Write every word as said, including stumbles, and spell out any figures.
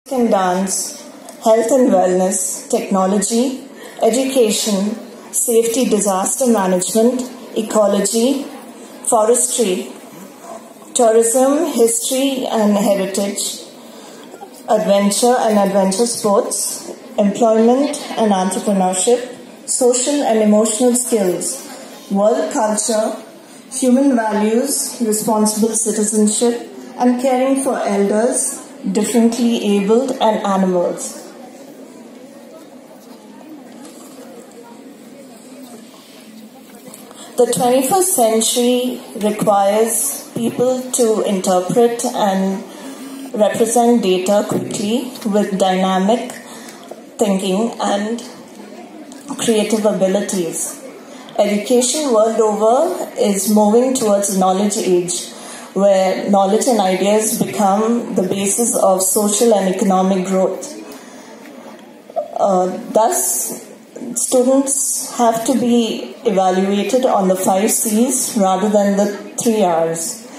and dance, health and wellness, technology, education, safety, disaster management, ecology, forestry, tourism, history and heritage, adventure and adventure sports, employment and entrepreneurship, social and emotional skills, world culture, human values, responsible citizenship, and caring for elders, differently abled, and animals. The twenty-first century requires people to interpret and represent data quickly with dynamic thinking and creative abilities. Education world over is moving towards knowledge age, where knowledge and ideas become the basis of social and economic growth. Uh, thus, students have to be evaluated on the five C's rather than the three R's.